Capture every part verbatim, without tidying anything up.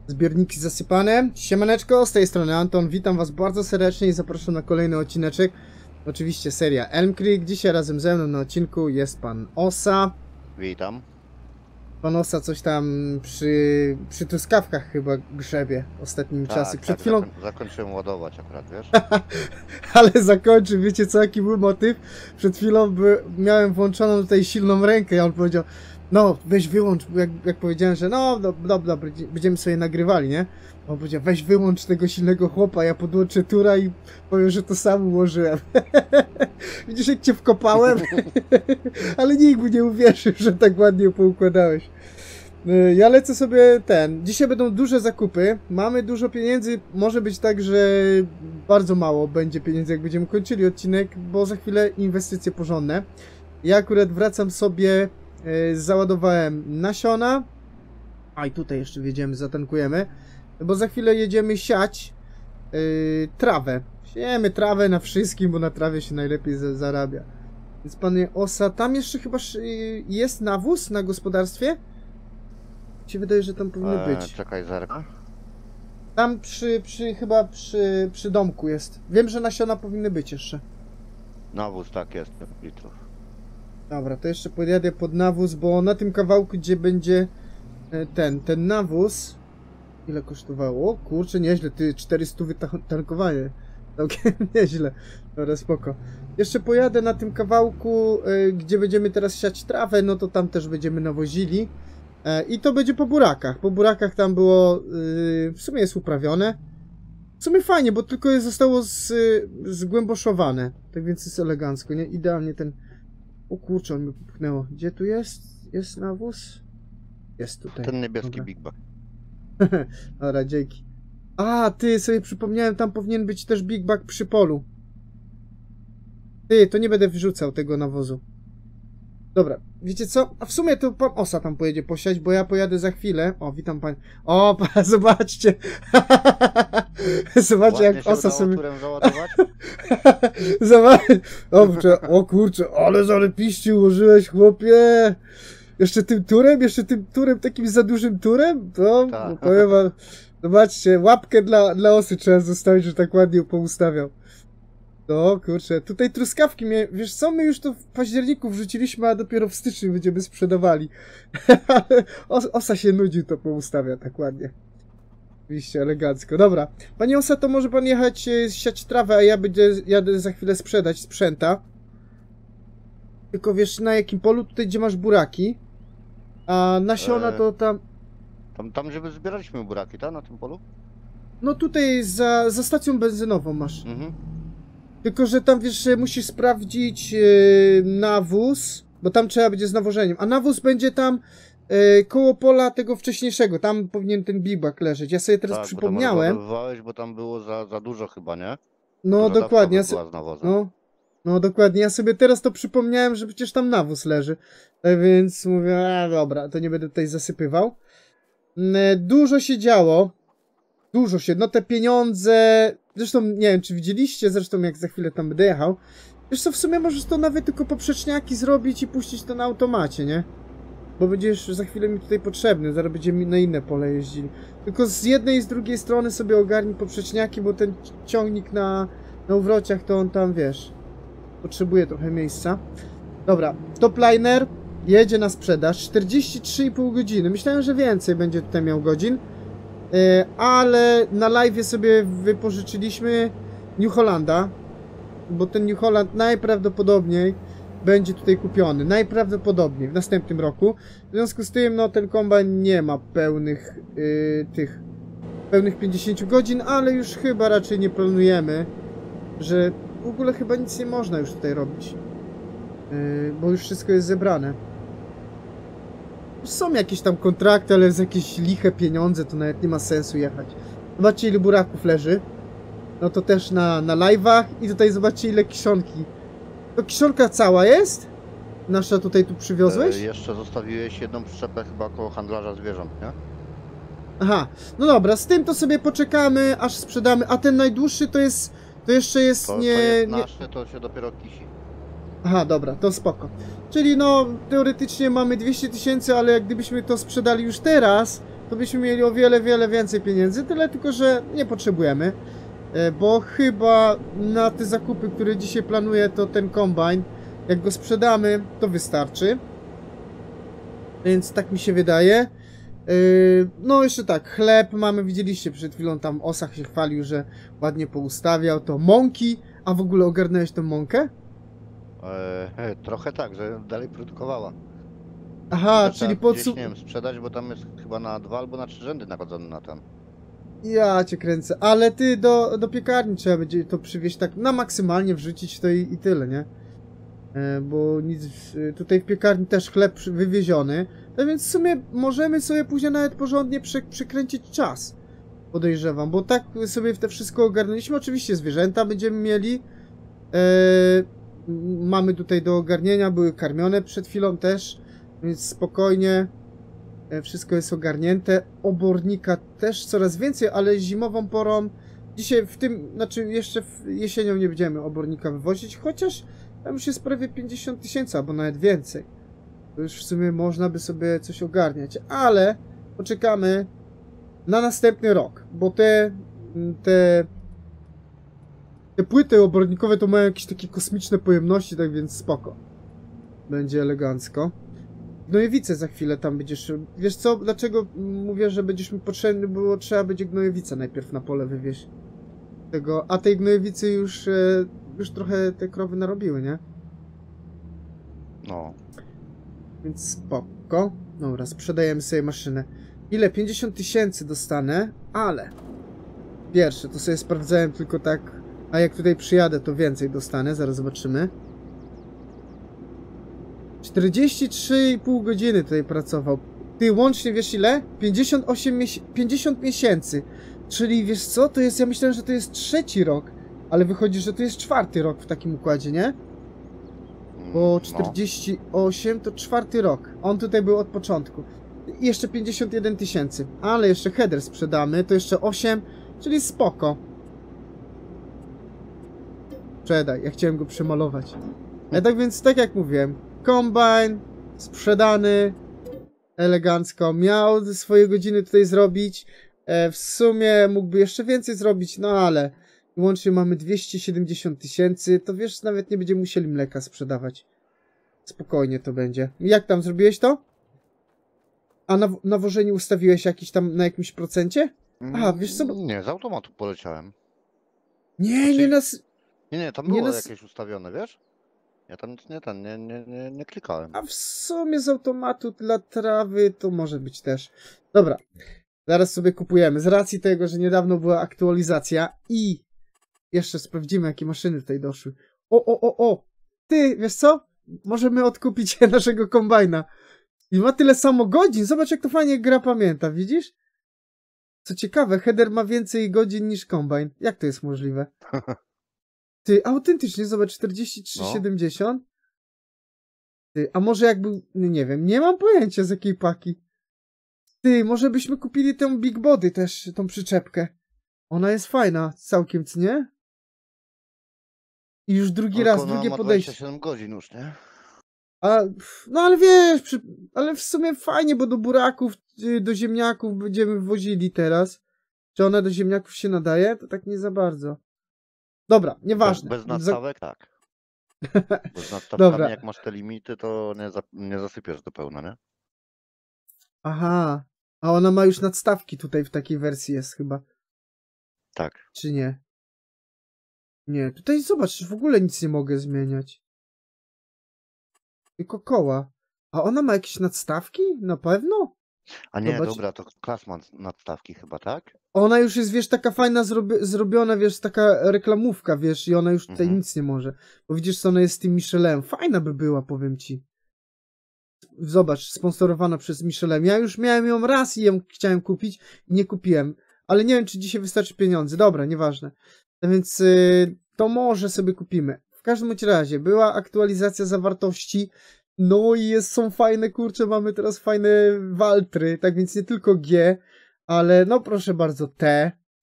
Zbiorniki zasypane. Siemaneczko, z tej strony Anton, witam was bardzo serdecznie i zapraszam na kolejny odcineczek. Oczywiście seria Elm Creek. Dzisiaj razem ze mną na odcinku jest pan Osa. Witam. Pan Osa coś tam przy, przy truskawkach chyba grzebie ostatnimi Tak, czasy. Przed tak, chwilą... zakoń, zakończyłem ładować akurat, wiesz? Ale zakończy, wiecie co, jaki był motyw? Przed chwilą by, miałem włączoną tutaj silną rękę i on powiedział: no weź wyłącz, jak, jak powiedziałem, że no dobra, dobra, będziemy sobie nagrywali, nie? On powiedział: weź wyłącz tego silnego chłopa, ja podłączę tura i powiem, że to sam ułożyłem. Widzisz, jak cię wkopałem? Ale nikt mu nie uwierzył, że tak ładnie poukładałeś. Ja lecę sobie ten. Dzisiaj będą duże zakupy. Mamy dużo pieniędzy. Może być tak, że bardzo mało będzie pieniędzy, jak będziemy kończyli odcinek, bo za chwilę inwestycje porządne. Ja akurat wracam sobie. Załadowałem nasiona. A i tutaj jeszcze wjedziemy, zatankujemy. Bo za chwilę jedziemy siać yy, trawę. Siejemy trawę na wszystkim, bo na trawie się najlepiej zarabia. Więc panie Osa, tam jeszcze chyba jest nawóz na gospodarstwie? Mi się wydaje, że tam powinno Eee, być. czekaj, zerka. Tam przy, przy chyba przy, przy domku jest. Wiem, że nasiona powinny być jeszcze. Nawóz, tak jest, litrów. Dobra, to jeszcze podjadę pod nawóz, bo na tym kawałku, gdzie będzie ten, ten nawóz... Ile kosztowało? Kurczę, nieźle, ty czterysta tankowanie. Całkiem nieźle. Dobra, spoko. Jeszcze pojadę na tym kawałku, y, gdzie będziemy teraz siać trawę, no to tam też będziemy nawozili. E, I to będzie po burakach. Po burakach tam było, y, w sumie jest uprawione. W sumie fajnie, bo tylko je zostało z, zgłęboszowane. Tak więc jest elegancko, nie? Idealnie ten... O kurczę, on mi popchnęło. Gdzie tu jest? Jest nawóz? Jest tutaj. Ten niebieski Dobra. Big Bag. Dobra, dzięki. A, ty, sobie przypomniałem, tam powinien być też Big Bag przy polu. Ty, to nie będę wrzucał tego nawozu. Dobra, wiecie co? A w sumie to pan Osa tam pojedzie posiać, bo ja pojadę za chwilę. O, witam pań. O, pa, zobaczcie. Zobaczcie, jak Ładnie Osa się sobie... turem załadować? Zobacz. O, kurczę, o kurczę, ale zarypiści ułożyłeś, chłopie. Jeszcze tym turem? Jeszcze tym turem, takim za dużym turem? To, Tak. powiem wam, zobaczcie, łapkę dla, dla Osy trzeba zostawić, że tak ładnie poustawiał. No, kurczę, tutaj truskawki mnie, wiesz co, my już to w październiku wrzuciliśmy, a dopiero w styczniu będziemy sprzedawali. Ale Osa się nudził, to poustawia tak ładnie. Oczywiście, elegancko. Dobra, panie Osa, to może pan jechać e, siać trawę, a ja będę, jadę za chwilę sprzedać sprzęta. Tylko wiesz, na jakim polu? Tutaj, gdzie masz buraki. A nasiona to tam... Tam, tam gdzie zbieraliśmy buraki, tak? Na tym polu? No tutaj za, za stacją benzynową masz. Mhm. Tylko, że tam wiesz, że musisz sprawdzić yy, nawóz, bo tam trzeba będzie z nawożeniem. A nawóz będzie tam yy, koło pola tego wcześniejszego. Tam powinien ten Big Bag leżeć. Ja sobie teraz Tak, przypomniałem. Bo tam, bo tam było za, za dużo chyba, nie? No Dużo dokładnie. Ja była se... z nawozem. no, no dokładnie. Ja sobie teraz to przypomniałem, że przecież tam nawóz leży. Tak więc mówię, a dobra, to nie będę tutaj zasypywał. Dużo się działo. Dużo się, no te pieniądze, zresztą nie wiem, czy widzieliście, zresztą jak za chwilę tam będę jechał. Wiesz co, w sumie możesz to nawet tylko poprzeczniaki zrobić i puścić to na automacie, nie? Bo będziesz za chwilę mi tutaj potrzebny, zaraz będziemy na inne pole jeździli. Tylko z jednej i z drugiej strony sobie ogarnij poprzeczniaki, bo ten ciągnik na, na uwrociach to on tam, wiesz, potrzebuje trochę miejsca. Dobra, topliner jedzie na sprzedaż, czterdzieści trzy i pół godziny, myślałem, że więcej będzie tutaj miał godzin. Ale na live sobie wypożyczyliśmy New Hollanda, bo ten New Holland najprawdopodobniej będzie tutaj kupiony, najprawdopodobniej w następnym roku. W związku z tym, no ten kombajn nie ma pełnych yy, tych pełnych pięćdziesiąt godzin, ale już chyba raczej nie planujemy, że w ogóle chyba nic nie można już tutaj robić, yy, bo już wszystko jest zebrane. Są jakieś tam kontrakty, ale z jakieś liche pieniądze to nawet nie ma sensu jechać. Zobaczcie, ile buraków leży. No to też na, na live'ach. I tutaj zobaczcie, ile kiszonki. To kiszonka cała jest? Nasza tutaj tu przywiozłeś? E, jeszcze zostawiłeś jedną przyczepę chyba koło handlarza zwierząt, nie? Aha, no dobra, z tym to sobie poczekamy, aż sprzedamy. A ten najdłuższy to jest, to jeszcze jest To, nie... to jest nie... nasze, to się dopiero kisi. Aha, dobra, to spoko. Czyli no, teoretycznie mamy dwieście tysięcy, ale jak gdybyśmy to sprzedali już teraz, to byśmy mieli o wiele, wiele więcej pieniędzy, tyle tylko, że nie potrzebujemy, bo chyba na te zakupy, które dzisiaj planuję, to ten kombajn, jak go sprzedamy, to wystarczy. Więc tak mi się wydaje. No jeszcze tak, chleb mamy, widzieliście przed chwilą, tam Osach się chwalił, że ładnie poustawiał, to mąki, a w ogóle ogarnąłeś tą mąkę? Eee, trochę tak, że dalej produkowała. Aha, Trzeba czyli gdzieś, podsu... nie wiem, sprzedać, bo tam jest chyba na dwa albo na trzy rzędy nagodzony na ten. Ja cię kręcę, ale ty do, do piekarni trzeba będzie to przywieźć tak na maksymalnie wrzucić to i, i tyle, nie? E, bo nic, tutaj w piekarni też chleb przy- wywieziony, no więc w sumie możemy sobie później nawet porządnie prze, przekręcić czas, podejrzewam, bo tak sobie te wszystko ogarnęliśmy, oczywiście zwierzęta będziemy mieli, e, mamy tutaj do ogarnienia, były karmione przed chwilą też, więc spokojnie. Wszystko jest ogarnięte. Obornika też coraz więcej, ale zimową porą. Dzisiaj w tym, znaczy jeszcze w jesienią nie będziemy obornika wywozić, chociaż tam już jest prawie pięćdziesiąt tysięcy, albo nawet więcej. To już w sumie można by sobie coś ogarniać, ale poczekamy na następny rok, bo te te, te płyty obornikowe to mają jakieś takie kosmiczne pojemności, tak więc spoko. Będzie elegancko. Gnojowice za chwilę tam będziesz... Wiesz co, dlaczego mówię, że będziesz mi potrzebny, było trzeba będzie gnojowice najpierw na pole wywieźć. Tego, a tej gnojowicy już, e, już trochę te krowy narobiły, nie? No. Więc spoko. Dobra, sprzedajemy sobie maszynę. Ile? pięćdziesiąt tysięcy dostanę, ale... Pierwsze, to sobie sprawdzałem tylko tak... A jak tutaj przyjadę, to więcej dostanę, zaraz zobaczymy. czterdzieści trzy i pół godziny tutaj pracował. Ty łącznie wiesz ile? pięćdziesiąt osiem miesięcy, pięćdziesiąt miesięcy. Czyli wiesz co? To jest, ja myślałem, że to jest trzeci rok, ale wychodzi, że to jest czwarty rok w takim układzie, nie? Bo czterdzieści osiem to czwarty rok. On tutaj był od początku. I jeszcze pięćdziesiąt jeden tysięcy. Ale jeszcze header sprzedamy, to jeszcze osiem, czyli spoko. Sprzedaj, ja chciałem go przemalować. A tak więc, tak jak mówiłem, kombajn sprzedany elegancko, miał swoje godziny tutaj zrobić, e, w sumie mógłby jeszcze więcej zrobić, no ale łącznie mamy dwieście siedemdziesiąt tysięcy, to wiesz, nawet nie będziemy musieli mleka sprzedawać. Spokojnie to będzie. Jak tam, zrobiłeś to? A na nawożenie ustawiłeś jakiś tam na jakimś procencie? Aha, wiesz co? Nie, z automatu poleciałem. Nie, Znaczy... nie nas... Nie, nie, tam nie było nas... jakieś ustawione, wiesz? Ja tam nic nie, ten, nie, nie, nie, nie klikałem. A w sumie z automatu dla trawy to może być też. Dobra, zaraz sobie kupujemy. Z racji tego, że niedawno była aktualizacja i jeszcze sprawdzimy, jakie maszyny tutaj doszły. O, o, o, o! Ty, wiesz co? Możemy odkupić naszego kombajna. I ma tyle samo godzin. Zobacz, jak to fajnie gra pamięta, widzisz? Co ciekawe, header ma więcej godzin niż kombajn. Jak to jest możliwe? Ty, autentycznie, zobacz, czterdzieści trzy siedemdziesiąt. Ty, a może jak był, nie wiem, nie mam pojęcia z jakiej paki. Ty, może byśmy kupili tę Big Body też, tą przyczepkę. Ona jest fajna, całkiem, co nie? I już drugi Tylko raz, ona drugie ma podejście. dwadzieścia siedem godzin już, nie? A, no ale wiesz, przy, ale w sumie fajnie, bo do buraków, do ziemniaków będziemy wwozili teraz. Czy ona do ziemniaków się nadaje? To tak nie za bardzo. Dobra, nieważne. Bez, bez nadstawek za... tak. Bo z nadstawkami, Dobra. Jak masz te limity, to nie, za, nie zasypiesz do pełna, nie? Aha. A ona ma już nadstawki tutaj w takiej wersji jest chyba. Tak. Czy nie? Nie, tutaj zobacz, w ogóle nic nie mogę zmieniać. Tylko koła. A ona ma jakieś nadstawki? Na pewno? A nie, Zobacz. dobra, to klas ma nadstawki chyba, tak? Ona już jest, wiesz, taka fajna zrobi zrobiona, wiesz, taka reklamówka, wiesz, i ona już tutaj Mhm. nic nie może. Bo widzisz, co ona jest z tym Michelem. Fajna by była, powiem ci. Zobacz, sponsorowana przez Michelem. Ja już miałem ją raz i ją chciałem kupić i nie kupiłem. Ale nie wiem, czy dzisiaj wystarczy pieniędzy. Dobra, nieważne. No więc yy, to może sobie kupimy. W każdym bądź razie, była aktualizacja zawartości. No i jest, są fajne, kurcze, mamy teraz fajne Waltry. Tak więc nie tylko G, ale no proszę bardzo, T.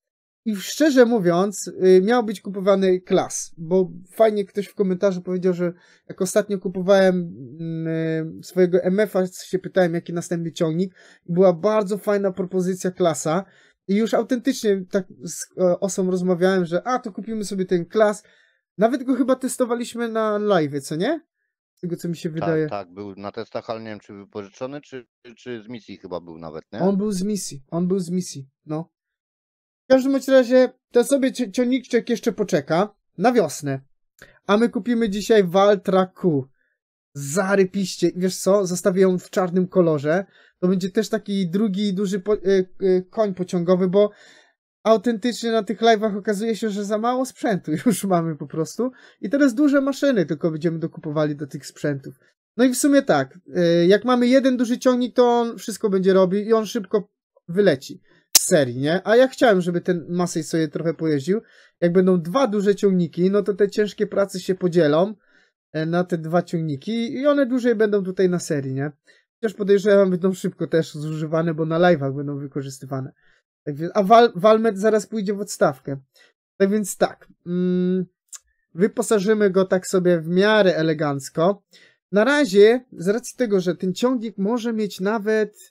I szczerze mówiąc, y, miał być kupowany klas, bo fajnie ktoś w komentarzu powiedział, że jak ostatnio kupowałem y, swojego M F a, się pytałem, jaki następny ciągnik, i była bardzo fajna propozycja klasa i już autentycznie tak z e, osobą rozmawiałem, że a, to kupimy sobie ten klas. Nawet go chyba testowaliśmy na live, co nie? Z tego, co mi się wydaje. Tak, tak, był na testach, ale nie wiem, czy wypożyczony, czy, czy z misji chyba był nawet, nie? On był z misji, on był z misji, no. W każdym bądź razie, to sobie cio- ciągniczek jeszcze poczeka na wiosnę. A my kupimy dzisiaj Valtra Q. Zarypiście. Wiesz co? Zostawię ją w czarnym kolorze. To będzie też taki drugi duży po y y koń pociągowy, bo autentycznie na tych live'ach okazuje się, że za mało sprzętu już mamy po prostu. I teraz duże maszyny tylko będziemy dokupowali do tych sprzętów. No i w sumie tak, y jak mamy jeden duży ciągnik, to on wszystko będzie robił i on szybko wyleci z serii, nie? A ja chciałem, żeby ten Massey sobie trochę pojeździł. Jak będą dwa duże ciągniki, no to te ciężkie prace się podzielą na te dwa ciągniki i one dłużej będą tutaj na serii, nie? Chociaż podejrzewam, będą szybko też zużywane, bo na live'ach będą wykorzystywane. Tak więc, a Val Valmet zaraz pójdzie w odstawkę. Tak więc tak, mm, wyposażymy go tak sobie w miarę elegancko. Na razie, z racji tego, że ten ciągnik może mieć nawet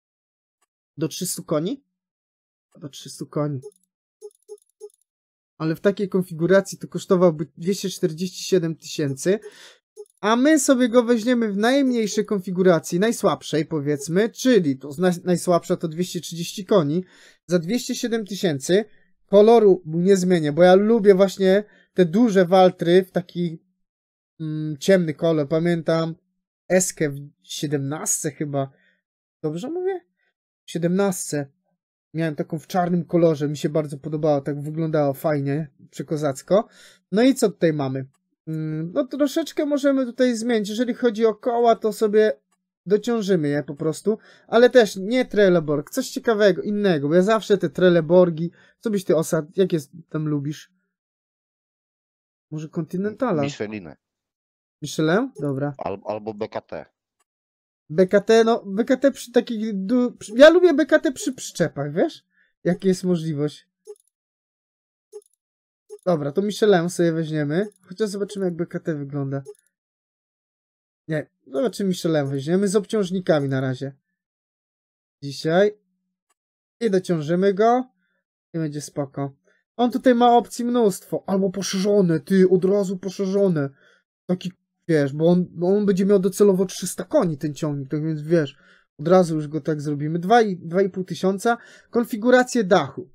do trzystu koni, do trzystu koni, ale w takiej konfiguracji to kosztowałby dwieście czterdzieści siedem tysięcy, a my sobie go weźmiemy w najmniejszej konfiguracji, najsłabszej powiedzmy, czyli to najsłabsza to dwieście trzydzieści koni, za dwieście siedem tysięcy. Koloru nie zmienię, bo ja lubię właśnie te duże Valtry w taki mm, ciemny kolor. Pamiętam Eskę w siedemnastce chyba, dobrze mówię? W siedemnastce miałem taką w czarnym kolorze, mi się bardzo podobało, tak wyglądało fajnie, przekozacko. No i co tutaj mamy? No troszeczkę możemy tutaj zmienić, jeżeli chodzi o koła, to sobie dociążymy je po prostu, ale też nie Trelleborg, coś ciekawego, innego, bo ja zawsze te Trelleborgi, co byś ty osad, jakie tam lubisz? Może Continentala? Micheliny. Michelin? Dobra. Al albo B K T. B K T, no B K T przy takich, du... ja lubię B K T przy przyczepach, wiesz? Jaka jest możliwość. Dobra, to Michelin sobie weźmiemy. Chociaż zobaczymy, jak B K T wygląda. Nie, zobaczymy, Michelin weźmiemy z obciążnikami na razie. Dzisiaj. I dociążymy go. I będzie spoko. On tutaj ma opcji mnóstwo. Albo poszerzone, ty, od razu poszerzone. Taki, wiesz, bo on, bo on będzie miał docelowo trzysta koni, ten ciągnik. Tak więc, wiesz, od razu już go tak zrobimy. dwa i pół tysiąca. Konfigurację dachu.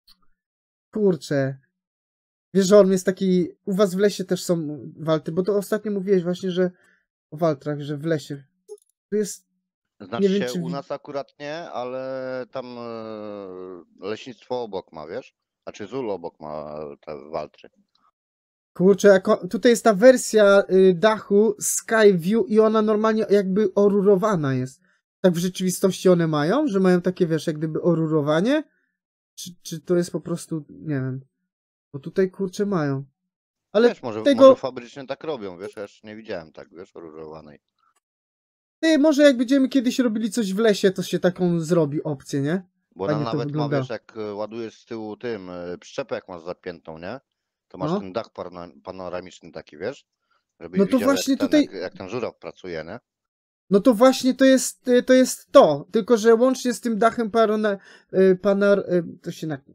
Kurczę. Wiesz, że on jest taki... U was w lesie też są Valtry, bo to ostatnio mówiłeś właśnie, że o Valtrach, że w lesie. Tu jest... Znaczy nie wiem, się, czy... u nas akurat nie, ale tam e, leśnictwo obok ma, wiesz? Znaczy Zul obok ma te Valtry. Kurczę, jako... tutaj jest ta wersja y, dachu Skyview i ona normalnie jakby orurowana jest. Tak w rzeczywistości one mają, że mają takie, wiesz, jak gdyby orurowanie? Czy, czy to jest po prostu... nie wiem. Bo tutaj, kurczę, mają. Ale Wiesz, może, tego... może fabrycznie tak robią, wiesz? Ja jeszcze nie widziałem tak, wiesz, oróżowanej. Ty, może jak będziemy kiedyś robili coś w lesie, to się taką zrobi opcję, nie? Bo Fajnie ona to nawet ma, wygląda. wiesz, jak e, ładujesz z tyłu tym e, przyczepę, jak masz zapiętą, nie? To masz No. ten dach pana- panoramiczny taki, wiesz? Żebyś No to widział, właśnie jak ten, tutaj... jak, jak ten żuraw pracuje, nie? No to właśnie to jest y, to, jest to. Tylko że łącznie z tym dachem parona, y, panar... Y, to się na...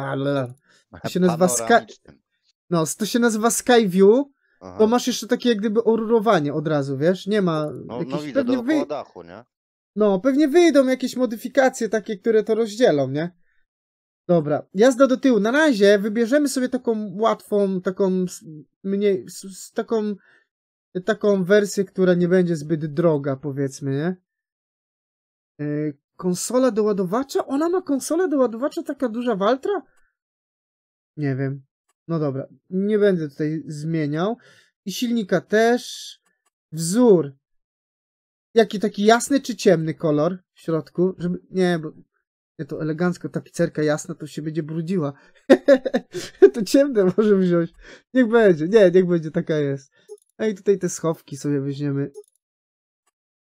To się nazywa Sky... Panoramicznym. No, to się nazywa Skyview. Aha. To masz jeszcze takie jak gdyby orurowanie od razu, wiesz? Nie ma No, jakichś... no widzę, pewnie dookoła wy... dachu, nie? No, pewnie wyjdą jakieś modyfikacje takie, które to rozdzielą, nie? Dobra, jazda do tyłu. Na razie wybierzemy sobie taką łatwą, taką s- mniej, s- s- taką, taką wersję, która nie będzie zbyt droga, powiedzmy, nie? Yy, konsola doładowacza? Ona ma konsolę doładowacza, taka duża Valtra? Nie wiem. No dobra, nie będę tutaj zmieniał. I silnika też. Wzór. Jaki taki jasny czy ciemny kolor w środku? Żeby... Nie, bo nie, to elegancko, tapicerka jasna to się będzie brudziła. To ciemne może wziąć. Niech będzie. Nie, niech będzie, taka jest. A i tutaj te schowki sobie weźmiemy.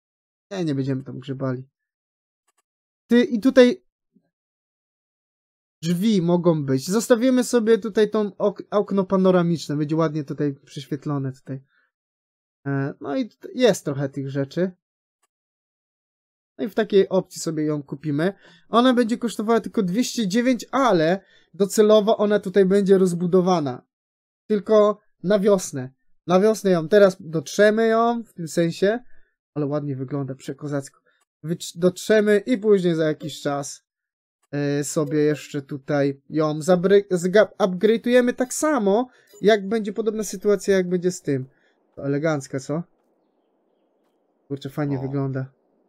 Nie, nie będziemy tam grzebali. Ty, i tutaj Drzwi mogą być. Zostawimy sobie tutaj tą ok okno panoramiczne. Będzie ładnie tutaj przyświetlone tutaj. E, no i jest trochę tych rzeczy. No i w takiej opcji sobie ją kupimy. Ona będzie kosztowała tylko dwieście dziewięć, ale docelowo ona tutaj będzie rozbudowana. Tylko na wiosnę. Na wiosnę ją teraz dotrzemy ją, w tym sensie. Ale ładnie wygląda, przekozacko. Dotrzemy i później za jakiś czas yy, sobie jeszcze tutaj ją upgrade'ujemy tak samo, jak będzie podobna sytuacja, jak będzie z tym. To elegancka, co? Kurczę, fajnie o. wygląda.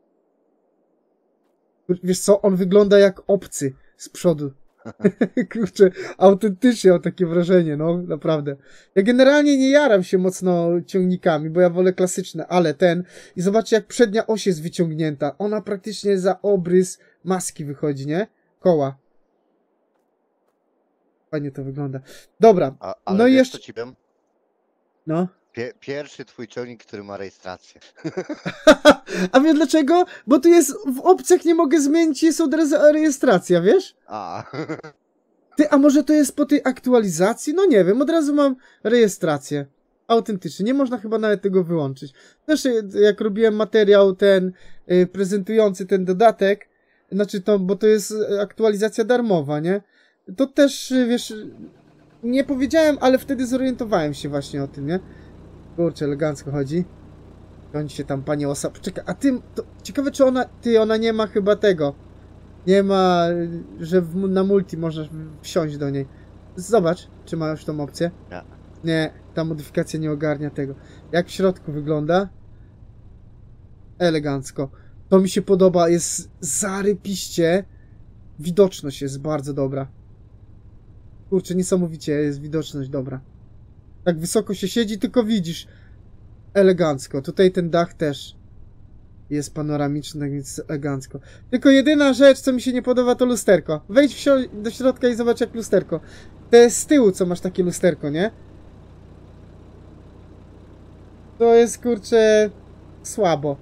Wiesz co, on wygląda jak obcy z przodu. Kurczę, autentycznie mam takie wrażenie, no, naprawdę. Ja generalnie nie jaram się mocno ciągnikami, bo ja wolę klasyczne, ale ten... I zobaczcie, jak przednia oś jest wyciągnięta. Ona praktycznie za obrys maski wychodzi, nie? Koła. Fajnie to wygląda. Dobra, A, ale no i wiesz, jeszcze... co ci powiem? No. Pie pierwszy twój ciągnik, który ma rejestrację. A wiesz dlaczego? Bo tu jest, w opcjach nie mogę zmienić, jest od razu rejestracja, wiesz? A. Ty, a może to jest po tej aktualizacji? No nie wiem, od razu mam rejestrację. Autentycznie, nie można chyba nawet tego wyłączyć. Też jak robiłem materiał ten, y, prezentujący ten dodatek, znaczy to, bo to jest aktualizacja darmowa, nie? To też, wiesz, nie powiedziałem, ale wtedy zorientowałem się właśnie o tym, nie? Kurczę, elegancko chodzi. On się tam, panie Osa... Czekaj, a ty... To, ciekawe, czy ona... Ty, ona nie ma chyba tego. Nie ma... Że w, na multi możesz wsiąść do niej. Zobacz, czy ma już tą opcję. Nie. Nie, ta modyfikacja nie ogarnia tego. Jak w środku wygląda? Elegancko. To mi się podoba. Jest zarypiście. Widoczność jest bardzo dobra. Kurczę, niesamowicie jest widoczność dobra. Tak wysoko się siedzi, tylko widzisz. Elegancko. Tutaj ten dach też jest panoramiczny, więc elegancko. Tylko jedyna rzecz, co mi się nie podoba, to lusterko. Wejdź do środka i zobacz, jak lusterko. To jest z tyłu, co masz takie lusterko, nie? To jest, kurczę, słabo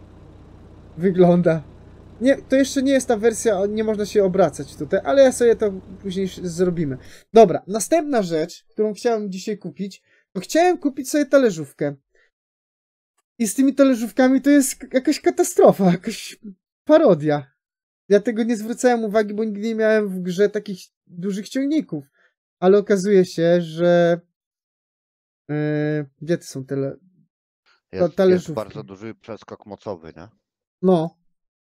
wygląda. Nie, to jeszcze nie jest ta wersja, nie można się obracać tutaj, ale ja sobie to później zrobimy. Dobra, następna rzecz, którą chciałem dzisiaj kupić, to chciałem kupić sobie talerzówkę. I z tymi talerzówkami to jest jakaś katastrofa, jakaś parodia. Ja tego nie zwracałem uwagi, bo nigdy nie miałem w grze takich dużych ciągników. Ale okazuje się, że... Yy, gdzie to są tele... Jest, talerzówki? Jest bardzo duży przeskok mocowy, nie? No.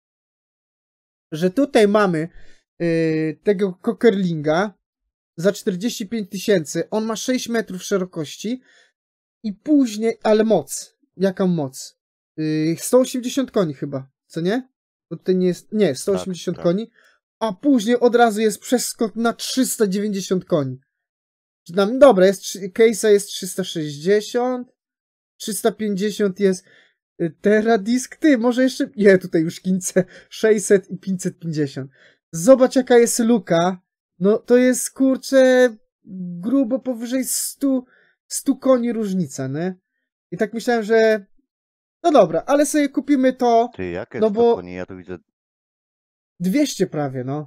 Że tutaj mamy yy, tego Cockerlinga za czterdzieści pięć tysięcy. On ma sześć metrów szerokości i później, ale moc. Jaka moc? Yy, sto osiemdziesiąt koni chyba, co nie? Bo tutaj nie jest, nie, sto osiemdziesiąt tak, koni, a później od razu jest przeskok na trzysta dziewięćdziesiąt koni. Nam, dobra, jest, case'a jest trzysta sześćdziesiąt, trzysta pięćdziesiąt jest Teradisk, ty, może jeszcze, nie, tutaj już kince, sześćset i pięćset pięćdziesiąt. Zobacz, jaka jest luka, no to jest, kurczę, grubo powyżej stu, stu koni różnica, nie? I tak myślałem, że no dobra, ale sobie kupimy to. Ty, jakie no bo koni? Ja tu widzę dwieście prawie, no.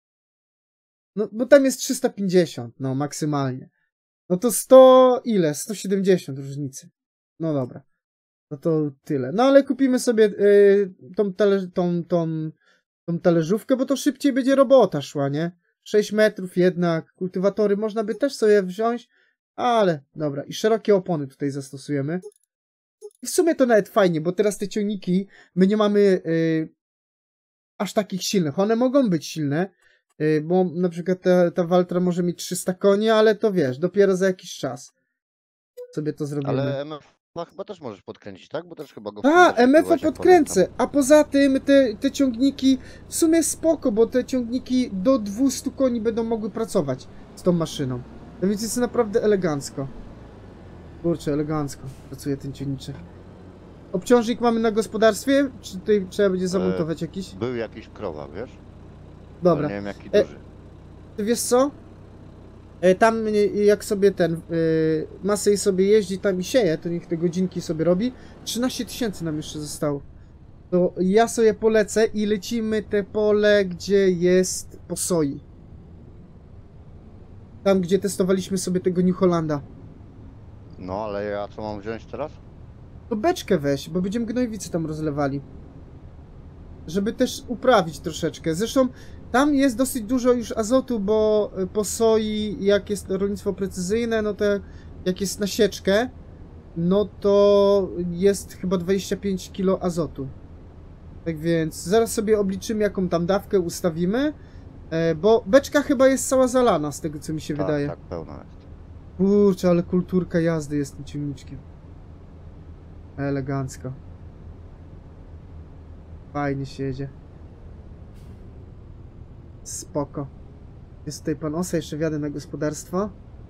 No, bo tam jest trzysta pięćdziesiąt, no, maksymalnie. No to sto ile? sto siedemdziesiąt różnicy. No dobra. No to tyle. No ale kupimy sobie y, tą, talerz, tą, tą, tą talerzówkę, bo to szybciej będzie robota szła, nie? sześć metrów jednak. Kultywatory można by też sobie wziąć, ale dobra. I szerokie opony tutaj zastosujemy. I w sumie to nawet fajnie, bo teraz te ciągniki my nie mamy y, aż takich silnych. One mogą być silne, y, bo na przykład ta, ta Valtra może mieć trzysta koni, ale to wiesz, dopiero za jakiś czas sobie to zrobimy. Ale M F no, chyba też możesz podkręcić, tak? Bo też chyba go... A, M F-a podkręcę, a poza tym te, te ciągniki w sumie spoko, bo te ciągniki do dwustu koni będą mogły pracować z tą maszyną. No więc jest naprawdę elegancko. Kurczę, elegancko pracuje ten ciągniczek. Obciążnik mamy na gospodarstwie? Czy tutaj trzeba będzie zamontować jakiś? Był jakiś krowa, wiesz? Dobra. Ale nie wiem jaki e, duży. Ty wiesz co? E, tam jak sobie ten y, Masej sobie jeździ tam i sieje, to niech te godzinki sobie robi. trzynaście tysięcy nam jeszcze zostało. To ja sobie polecę i lecimy te pole, gdzie jest po soi. Tam, gdzie testowaliśmy sobie tego New Hollanda. No, ale ja co mam wziąć teraz? To beczkę weź, bo będziemy gnojowice tam rozlewali. Żeby też uprawić troszeczkę. Zresztą tam jest dosyć dużo już azotu, bo po soi, jak jest rolnictwo precyzyjne, no to jak jest na sieczkę, no to jest chyba dwadzieścia pięć kilo azotu. Tak więc zaraz sobie obliczymy, jaką tam dawkę ustawimy, bo beczka chyba jest cała zalana, z tego co mi się tak, wydaje. Tak, pełna jest. Kurczę, ale kulturka jazdy jest tym ciągniczkiem. Elegancko. Fajnie się jedzie. Spoko. Jest tutaj pan Osa, jeszcze wjadę na gospodarstwo.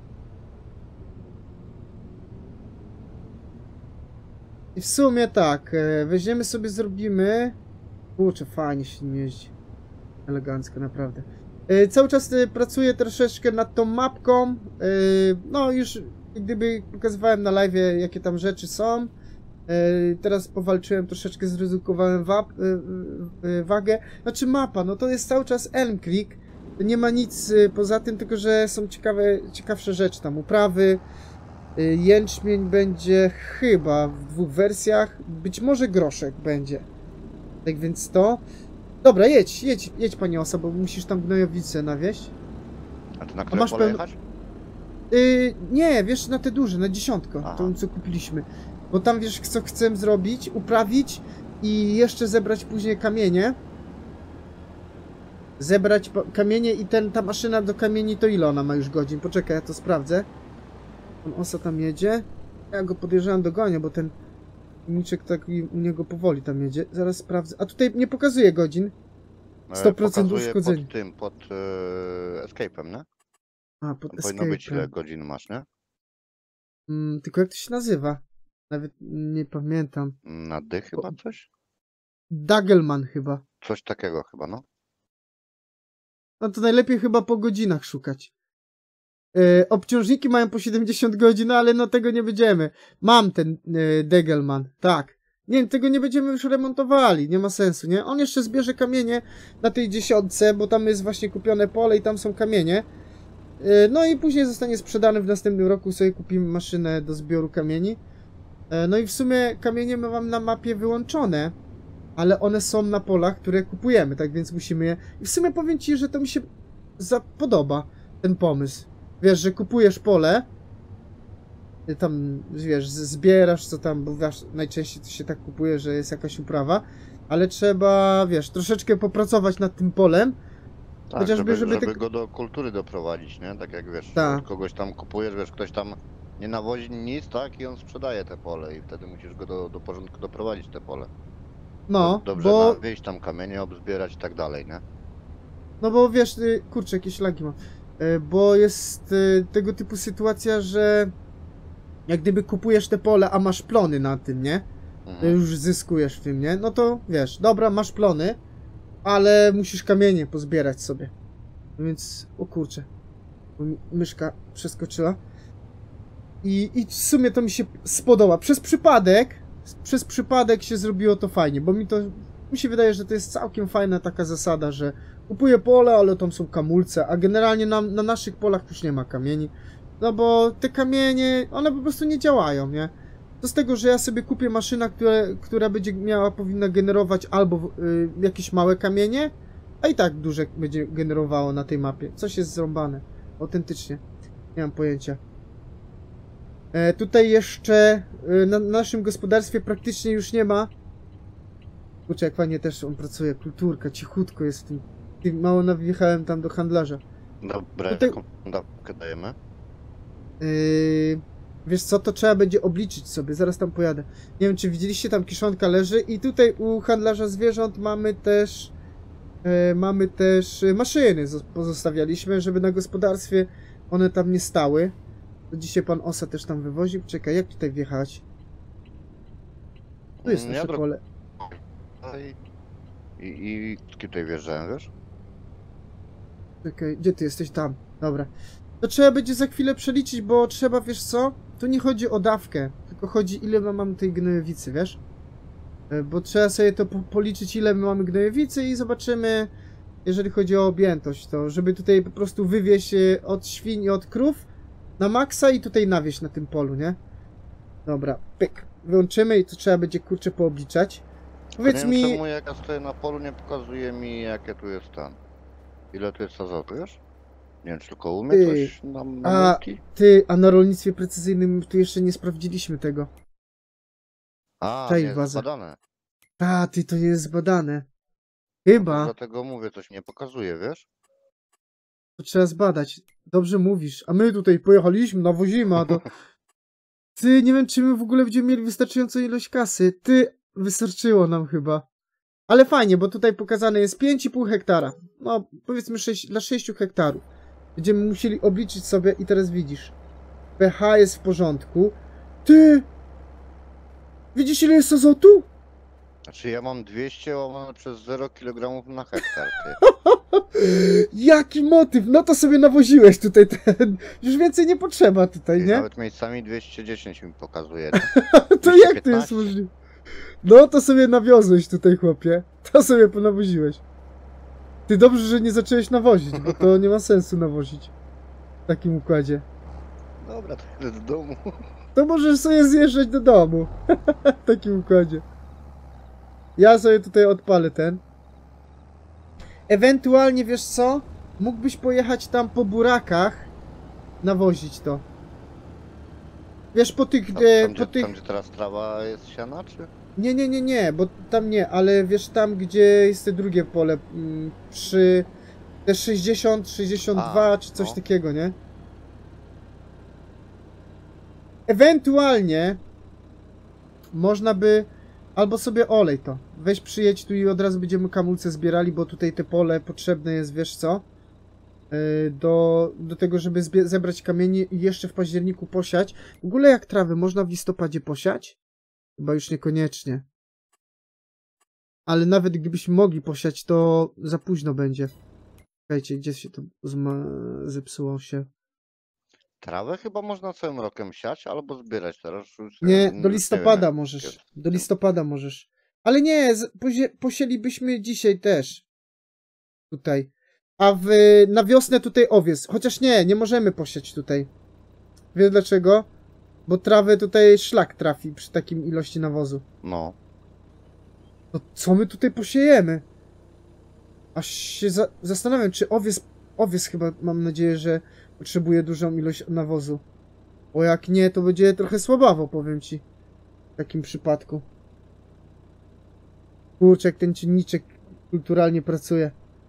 I w sumie tak, weźmiemy sobie, zrobimy... Kurczę, fajnie się nim jeździ. Elegancko, naprawdę. Cały czas pracuję troszeczkę nad tą mapką. No już gdyby pokazywałem na live, jakie tam rzeczy są. Teraz powalczyłem troszeczkę, zredukowałem wap, wagę. Znaczy mapa, no to jest cały czas Elm Creek. Nie ma nic poza tym, tylko że są ciekawe, ciekawsze rzeczy tam. Uprawy. Jęczmień będzie chyba w dwóch wersjach. Być może groszek będzie. Tak więc to... Dobra, jedź, jedź, jedź pani Osa, bo musisz tam gnojowice nawieźć. A ty na które masz pole pełno- jechać? Yy, nie, wiesz, na te duże, na dziesiątko, Aha. tą co kupiliśmy. Bo tam wiesz, co chcę zrobić, uprawić i jeszcze zebrać później kamienie. Zebrać pa- kamienie i ten, ta maszyna do kamieni to ile ona ma już godzin? Poczekaj, ja to sprawdzę. Pan Osa tam jedzie. Ja go podejrzewam dogonię, bo ten niczek tak u niego powoli tam jedzie. Zaraz sprawdzę. A tutaj nie pokazuje godzin. sto procent Pokazuje uszkodzenia. pod tym, pod e, escape'em, nie? A, pod Tam powinno być, ile escape'em. godzin masz, nie? Mm, tylko jak to się nazywa? Nawet nie pamiętam. Na D chyba coś? Dagelman chyba. Coś takiego chyba, no. No to najlepiej chyba po godzinach szukać. E, obciążniki mają po siedemdziesiąt godzin, ale no tego nie będziemy. Mam ten e, Degelman, tak. Nie, tego nie będziemy już remontowali, nie ma sensu, nie? On jeszcze zbierze kamienie na tej dziesiątce, bo tam jest właśnie kupione pole i tam są kamienie. E, no i później zostanie sprzedany w następnym roku, sobie kupimy maszynę do zbioru kamieni. E, no i w sumie kamienie my mam na mapie wyłączone, ale one są na polach, które kupujemy, tak więc musimy je... I w sumie powiem ci, że to mi się za... podoba, ten pomysł. Wiesz, że kupujesz pole, ty tam, wiesz, z- zbierasz co tam, bo wiesz, najczęściej to się tak kupuje, że jest jakaś uprawa, ale trzeba, wiesz, troszeczkę popracować nad tym polem, Tak, Chociażby, żeby, żeby żeby te- go do kultury doprowadzić, nie? Tak jak wiesz, Tak. od kogoś tam kupujesz, wiesz, ktoś tam nie nawozi nic, tak? I on sprzedaje te pole i wtedy musisz go do, do porządku doprowadzić, te pole. no, Dobrze bo, nawieźć tam kamienie, obzbierać i tak dalej, nie? no bo wiesz, y, kurczę, jakieś lagi mam, Y, bo jest y, tego typu sytuacja, że jak gdyby kupujesz te pole, a masz plony na tym, nie? To Mhm. już zyskujesz w tym, nie? No to wiesz, dobra, masz plony, ale musisz kamienie pozbierać sobie. Więc, o kurczę, bo mi myszka przeskoczyła. I, I w sumie to mi się spodoba. Przez przypadek, przez przypadek się zrobiło to fajnie, bo mi to, mi się wydaje, że to jest całkiem fajna taka zasada, że kupuję pole, ale tam są kamulce, a generalnie na, na naszych polach już nie ma kamieni. No bo te kamienie, one po prostu nie działają, nie? To z tego, że ja sobie kupię maszynę, która, która będzie miała, powinna generować albo y, jakieś małe kamienie, a i tak duże będzie generowało na tej mapie. Coś jest zrąbane. Autentycznie. Nie mam pojęcia. E, tutaj jeszcze y, na, na naszym gospodarstwie praktycznie już nie ma. Kurczę, jak fajnie też on pracuje. Kulturka, cichutko jest w tym. Ty, mało nawjechałem tam do handlarza. Dobra, Tutaj- jaką dawkę dajemy? Yy, wiesz co, to trzeba będzie obliczyć sobie, zaraz tam pojadę. Nie wiem, czy widzieliście, tam kiszonka leży i tutaj u handlarza zwierząt mamy też yy, mamy też yy, maszyny zos- pozostawialiśmy, żeby na gospodarstwie one tam nie stały. To dzisiaj pan Osa też tam wywoził. Czekaj, jak tutaj wjechać? Tu jest Mm, nasze ja pole. I, i, i tutaj wjeżdżałem, wiesz? Czekaj, gdzie ty jesteś? Tam. Dobra. To trzeba będzie za chwilę przeliczyć, bo trzeba, wiesz co? Tu nie chodzi o dawkę, tylko chodzi ile my mamy tej gnojowicy, wiesz? E, Bo trzeba sobie to po policzyć, ile my mamy gnojowicy i zobaczymy, jeżeli chodzi o objętość, to żeby tutaj po prostu wywieźć e, od świń i od krów na maksa i tutaj nawieźć na tym polu, nie? Dobra, pyk. Wyłączymy i to trzeba będzie kurczę poobliczać. Powiedz nie wiem, mi... czemu jak ja stoję na polu, nie pokazuje mi, jakie tu jest stan. Ile tu jest azotu, wiesz? Nie wiem, czy tylko umie Ty, coś na, na a- multi? Ty, a na rolnictwie precyzyjnym tu jeszcze nie sprawdziliśmy tego. A, Czaj, nie jest baza. zbadane. A, ty, to nie jest zbadane. No Chyba. dlatego mówię, coś nie pokazuje, wiesz? To trzeba zbadać. Dobrze mówisz. A my tutaj pojechaliśmy, nawozimy, a to... Ty, nie wiem, czy my w ogóle będziemy mieli wystarczającą ilość kasy. Ty, wystarczyło nam chyba. Ale fajnie, bo tutaj pokazane jest pięć i pół hektara. No, powiedzmy sześć, dla sześciu hektarów. Będziemy musieli obliczyć sobie i teraz widzisz. pH jest w porządku. Ty! Widzisz, ile jest azotu? Znaczy ja mam dwieście łamane przez zero kilogramów na hektar, ty. Jaki motyw! No to sobie nawoziłeś tutaj ten. Już więcej nie potrzeba tutaj, I nie? nawet miejscami dwieście dziesięć mi pokazuje. Nie? To jak to jest dwieście piętnaście. możliwe? No to sobie nawiozłeś tutaj, chłopie. To sobie ponawoziłeś. Ty dobrze, że nie zacząłeś nawozić, bo to nie ma sensu nawozić w takim układzie. Dobra, to jest do domu. To możesz sobie zjeżdżać do domu. W takim układzie. Ja sobie tutaj odpalę ten. Ewentualnie, wiesz co? Mógłbyś pojechać tam po burakach, nawozić to. Wiesz, po tych... Tam, E, tam, po gdzie, tych... tam gdzie teraz trawa jest siana, czy? Nie, nie, nie, nie, bo tam nie, ale wiesz, tam gdzie jest te drugie pole, mm, przy te sześćdziesiąt, sześćdziesiąt dwa A, czy coś no. takiego, nie? Ewentualnie można by albo sobie olej to. Weź przyjedź tu i od razu będziemy kamulce zbierali, bo tutaj te pole potrzebne jest, wiesz co? Yy, Do, do tego, żeby zbie- zebrać kamienie i jeszcze w październiku posiać. W ogóle jak trawy można w listopadzie posiać? Chyba już niekoniecznie. Ale nawet gdybyśmy mogli posiać, to za późno będzie. Czekajcie, gdzie się to zma- zepsuło się? Trawę chyba można całym rokiem siać albo zbierać teraz. Już, Nie, już do wiem, listopada jak możesz. jest. Do listopada możesz. Ale nie, z- pozie- posielibyśmy dzisiaj też. Tutaj. A w, na wiosnę tutaj owiec. Chociaż nie, nie możemy posiać tutaj. Wiesz dlaczego? Bo trawę tutaj szlak trafi przy takim ilości nawozu. No. No co my tutaj posiejemy? Aż się za zastanawiam, czy owiec, owiec chyba mam nadzieję, że potrzebuje dużą ilość nawozu. Bo jak nie, to będzie trochę słabawo, powiem ci. W takim przypadku. Kurczę, jak ten czynniczek kulturalnie pracuje.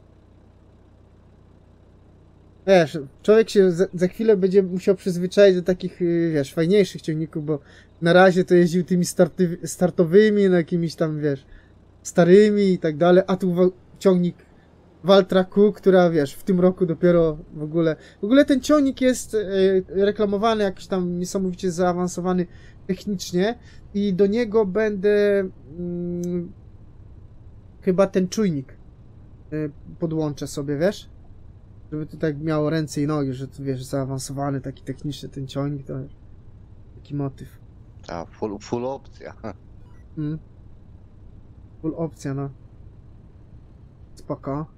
Wiesz, człowiek się za, za chwilę będzie musiał przyzwyczaić do takich, y, wiesz, fajniejszych ciągników, bo na razie to jeździł tymi starty, startowymi, no jakimiś tam, wiesz, starymi i tak dalej, a tu wa- ciągnik Valtra Q, która, wiesz, w tym roku dopiero w ogóle... W ogóle ten ciągnik jest y, reklamowany, jakiś tam niesamowicie zaawansowany technicznie i do niego będę mm, chyba ten czujnik y, podłączę sobie, wiesz? Żeby to tak miało ręce i nogi, że tu, wiesz, zaawansowany, taki techniczny ten ciągnik, to taki motyw. A, full, full opcja. Mm. Full opcja, no. Spoko.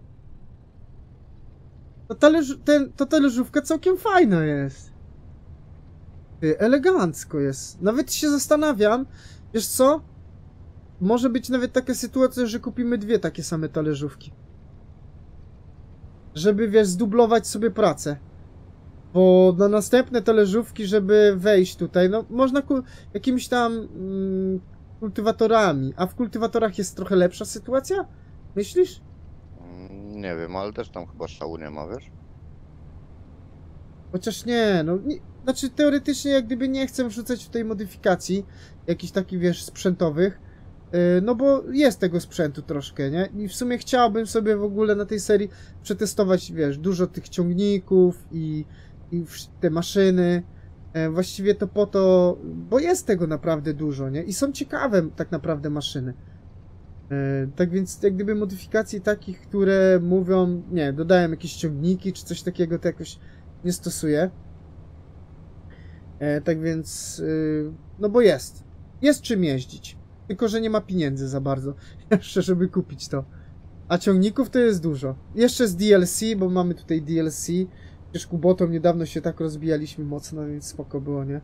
To talerz, ten, to talerzówka całkiem fajna jest. Ty, elegancko jest. Nawet się zastanawiam, wiesz co? Może być nawet taka sytuacja, że kupimy dwie takie same talerzówki. Żeby, wiesz, zdublować sobie pracę. Bo na następne talerzówki, żeby wejść tutaj, no można ku jakimiś tam mm, kultywatorami. A w kultywatorach jest trochę lepsza sytuacja? Myślisz? Mm, Nie wiem, ale też tam chyba szału nie ma, wiesz? Chociaż nie, no, nie, znaczy teoretycznie jak gdyby nie chcę wrzucać tutaj modyfikacji, jakichś takich, wiesz, sprzętowych, yy, no bo jest tego sprzętu troszkę, nie? I w sumie chciałbym sobie w ogóle na tej serii przetestować, wiesz, dużo tych ciągników i, i wsz- te maszyny, yy, właściwie to po to, bo jest tego naprawdę dużo, nie? I są ciekawe tak naprawdę maszyny. Yy, tak więc jak gdyby modyfikacji takich, które mówią, nie, dodają jakieś ciągniki czy coś takiego, to jakoś nie stosuję. E, tak więc, yy, no bo jest. Jest czym jeździć. Tylko, że nie ma pieniędzy za bardzo. Jeszcze, żeby kupić to. A ciągników to jest dużo. Jeszcze z D L C, bo mamy tutaj D L C. Przecież Kubotą niedawno się tak rozbijaliśmy mocno, więc spoko było, nie?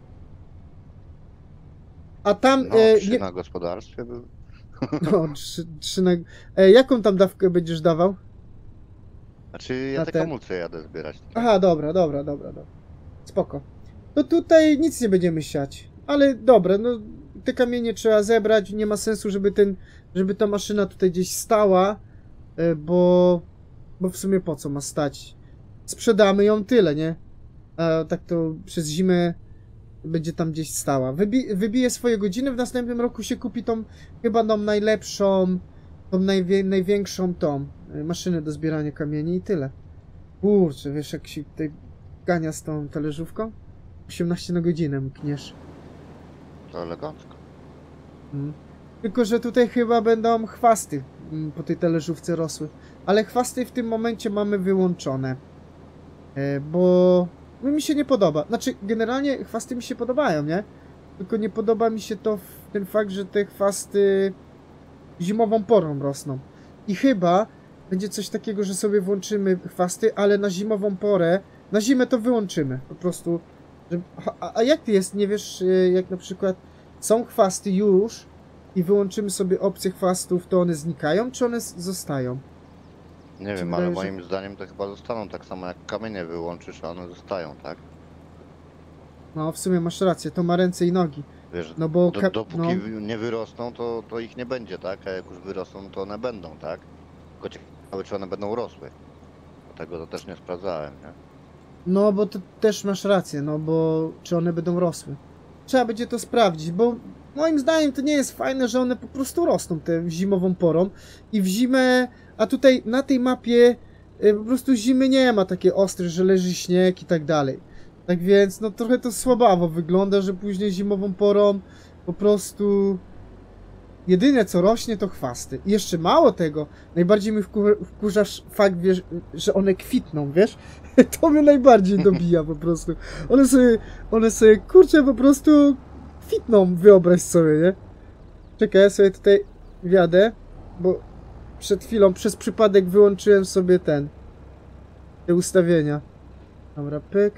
A tam... No, e, trzy nie... na gospodarstwie były. No, trzy, trzy na... e, jaką tam dawkę będziesz dawał? Znaczy ja Na te ten- kamulce jadę zbierać. Aha, dobra, dobra, dobra, dobra. Spoko. To tutaj nic nie będziemy siać. Ale dobra, no te kamienie trzeba zebrać. Nie ma sensu, żeby ten, żeby ta maszyna tutaj gdzieś stała, e, bo, bo w sumie po co ma stać? Sprzedamy ją tyle, nie? A tak to przez zimę będzie tam gdzieś stała. Wybi wybije swoje godziny, w następnym roku się kupi tą chyba tą najlepszą, tą najwie największą tą y, maszynę do zbierania kamieni i tyle. Kurczę, wiesz jak się tutaj gania z tą talerzówką? osiemnaście na godzinę mkniesz. To elegancko. Mm. Tylko, że tutaj chyba będą chwasty mm, po tej talerzówce rosły. Ale chwasty w tym momencie mamy wyłączone. E, bo no, mi się nie podoba. Znaczy, generalnie chwasty mi się podobają, nie? Tylko nie podoba mi się to w ten fakt, że te chwasty zimową porą rosną. I chyba będzie coś takiego, że sobie włączymy chwasty, ale na zimową porę, na zimę to wyłączymy. Po prostu. Że, a, a jak ty jest? Nie wiesz, y, jak na przykład są chwasty już i wyłączymy sobie opcję chwastów, to one znikają, czy one z- zostają? Nie Czy wiem, wydaje, ale że- moim zdaniem to chyba zostaną tak samo jak kamienie wyłączysz, a one zostają, tak? No, w sumie masz rację, to ma ręce i nogi. Wiesz, No bo... do, ka- dopóki no, wy- nie wyrosną, to, to ich nie będzie, tak? A jak już wyrosną, to one będą, tak? Tylko ciekawe, czy one będą rosły. Tego to też nie sprawdzałem, nie? no, bo to też masz rację, no bo czy one będą rosły? Trzeba będzie to sprawdzić, bo moim zdaniem to nie jest fajne, że one po prostu rosną tę zimową porą i w zimę, a tutaj na tej mapie y, po prostu zimy nie ma takie ostre, że leży śnieg i tak dalej. Tak więc, no trochę to słabawo wygląda, że później zimową porą po prostu jedyne co rośnie to chwasty. I jeszcze mało tego, najbardziej mi wkur- wkurza fakt, wiesz, że one kwitną, wiesz? To mnie najbardziej dobija po prostu. One sobie, one sobie, kurczę, po prostu kwitną, wyobraź sobie, nie? Czekaj, ja sobie tutaj wjadę, bo przed chwilą, przez przypadek wyłączyłem sobie ten, te ustawienia. Dobra, pyk.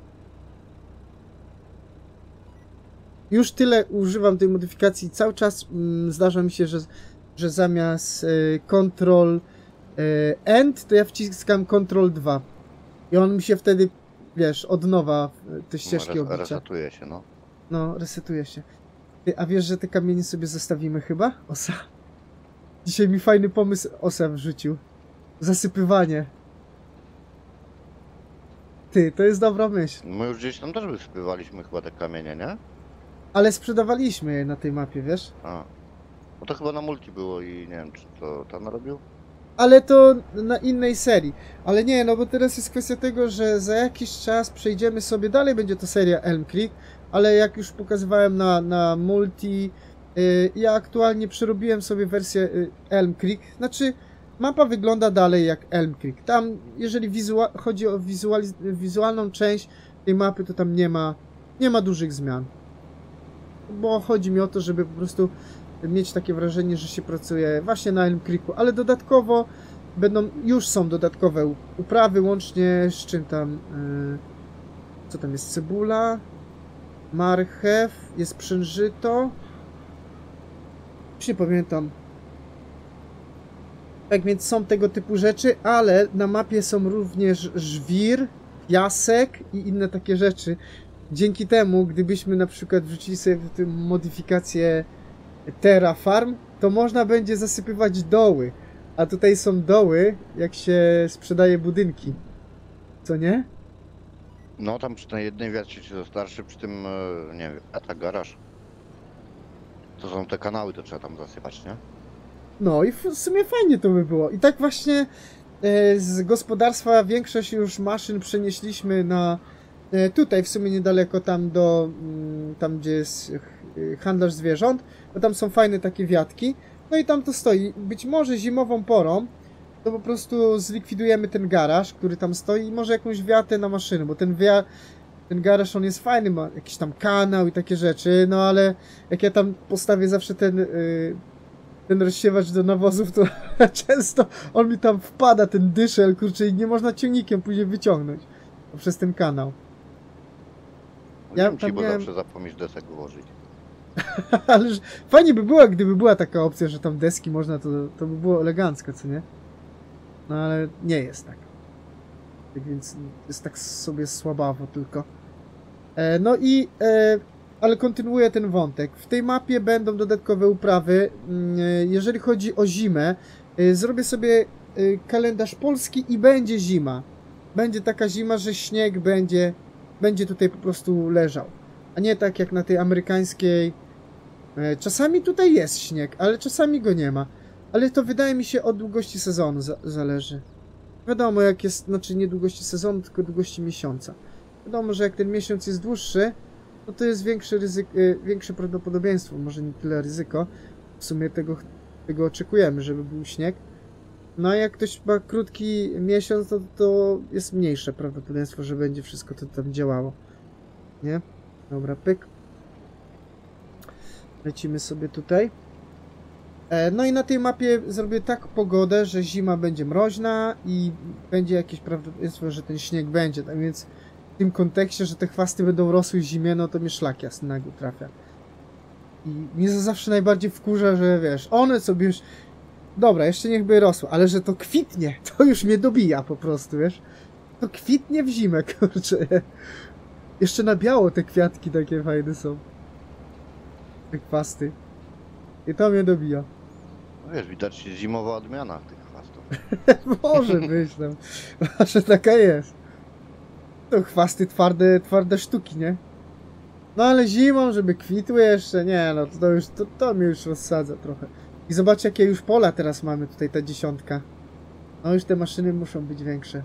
Już tyle używam tej modyfikacji. Cały czas mm, zdarza mi się, że, że zamiast y, Ctrl y, End, to ja wciskam Ctrl dwa. I on mi się wtedy, wiesz, od nowa y, te ścieżki Res- oblicza. resetuje się, no. No, resetuje się. Ty, a wiesz, że te kamienie sobie zostawimy chyba? Osa. Dzisiaj mi fajny pomysł Osa wrzucił. Zasypywanie. Ty, to jest dobra myśl. My już gdzieś tam też wysypywaliśmy chyba te kamienie, nie? Ale sprzedawaliśmy je na tej mapie, wiesz? A. No to chyba na multi było i nie wiem, czy to tam narobił? Ale to na innej serii. Ale nie, no bo teraz jest kwestia tego, że za jakiś czas przejdziemy sobie, dalej będzie to seria Elm Creek, ale jak już pokazywałem na, na multi, yy, ja aktualnie przerobiłem sobie wersję yy, Elm Creek. Znaczy, mapa wygląda dalej jak Elm Creek. Tam, jeżeli wizua- chodzi o wizualiz- wizualną część tej mapy, to tam nie ma, nie ma dużych zmian. Bo chodzi mi o to, żeby po prostu mieć takie wrażenie, że się pracuje właśnie na Elm Creeku, ale dodatkowo będą, już są dodatkowe uprawy, łącznie z czym tam, yy, co tam jest, cebula, marchew, jest przężyto, już nie pamiętam. Tak więc są tego typu rzeczy, ale na mapie są również żwir, piasek i inne takie rzeczy. Dzięki temu, gdybyśmy na przykład wrzucili sobie w tym modyfikację Terrafarm, to można będzie zasypywać doły. A tutaj są doły, jak się sprzedaje budynki. Co nie? No tam przy tej jednej wiacie się starszy, przy tym, e, nie wiem, a tak garaż. To są te kanały, to trzeba tam zasypać, nie? No i w sumie fajnie to by było. I tak właśnie e, z gospodarstwa większość już maszyn przenieśliśmy na e, tutaj, w sumie niedaleko tam do, mm, tam gdzie jest e, handlarz zwierząt, bo tam są fajne takie wiatki. No i tam to stoi. Być może zimową porą to po prostu zlikwidujemy ten garaż, który tam stoi i może jakąś wiatę na maszyny, bo ten wia ten garaż on jest fajny, ma jakiś tam kanał i takie rzeczy, no ale jak ja tam postawię zawsze ten y, ten rozsiewacz do nawozów, to często on mi tam wpada, ten dyszel, kurczę, i nie można ciągnikiem później wyciągnąć przez ten kanał. Ja Ja ci, tam bo miałem- zawsze zapomnisz desek ułożyć. Ale że- fajnie by było, gdyby była taka opcja, że tam deski można, to, to by było elegancko, co nie? No ale nie jest tak. Tak więc jest tak sobie słabawo tylko. E, no i, e, ale kontynuuję ten wątek. W tej mapie będą dodatkowe uprawy. Mm, e, Jeżeli chodzi o zimę, e, zrobię sobie e, kalendarz polski i będzie zima. Będzie taka zima, że śnieg będzie, będzie tutaj po prostu leżał. A nie tak jak na tej amerykańskiej. E, Czasami tutaj jest śnieg, ale czasami go nie ma. Ale to wydaje mi się od długości sezonu za zależy. Wiadomo jak jest, znaczy nie długości sezonu, tylko długości miesiąca. Wiadomo, że jak ten miesiąc jest dłuższy, no to jest większe ryzyko, większe prawdopodobieństwo, może nie tyle ryzyko. W sumie tego, tego oczekujemy, żeby był śnieg. No a jak ktoś ma krótki miesiąc, to, to jest mniejsze prawdopodobieństwo, że będzie wszystko to tam działało. Nie? Dobra, pyk. Lecimy sobie tutaj. E, No i na tej mapie zrobię tak pogodę, że zima będzie mroźna i będzie jakieś prawdopodobieństwo, że ten śnieg będzie. Tak więc w tym kontekście, że te chwasty będą rosły w zimie, no to mnie szlak jasny nagły trafia. I mnie to zawsze najbardziej wkurza, że wiesz, one sobie już... Dobra, jeszcze niechby rosło, ale że to kwitnie, to już mnie dobija po prostu, wiesz. To kwitnie w zimę, kurczę. Jeszcze na biało te kwiatki takie fajne są. Te chwasty. I to mnie dobija. No wiesz, widać zimowa odmiana tych chwastów. Może być tam. Może taka jest. To chwasty twarde, twarde sztuki, nie? No ale zimą, żeby kwitły jeszcze, nie no, to już, to, to mnie już rozsadza trochę. I zobacz jakie już pola teraz mamy tutaj, ta dziesiątka. No już te maszyny muszą być większe.